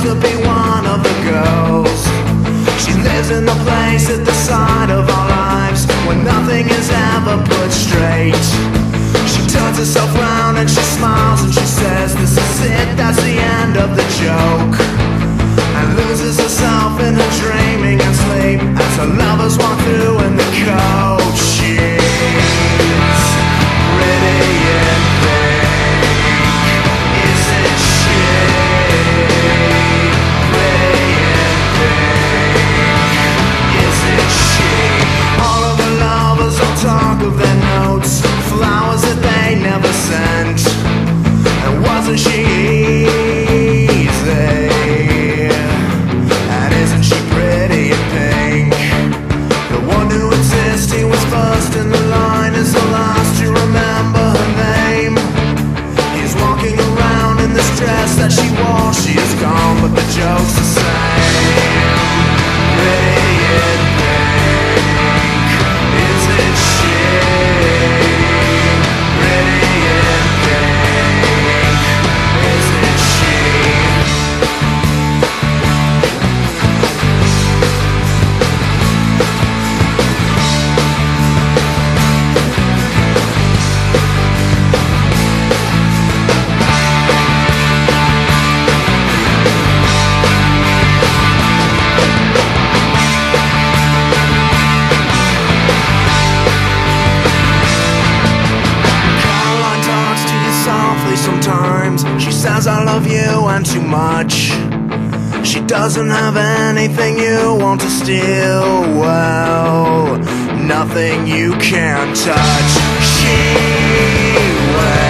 to be one of the girls. She lives in the place at the side of our lives where nothing is ever put straight. She turns herself round and she smiles and she says, "This is it, that's the end of the joke," and loses herself in her dreaming and sleep as her lovers walk through in the coach. She's pretty in pink, isn't she? Pretty in pink, isn't she? All of the lovers will talk of their notes, flowers that they never sent, and wasn't she easy? And isn't she pretty in pink? The one who insists he was first in the line is the last to remember her name. He's walking around in this dress that she wore. She is gone, but the joke's the same. Pretty in pink, isn't she? Pretty in pink, isn't she? Sometimes she says I love you and too much. She doesn't have anything you want to steal. Well, nothing you can't touch. She will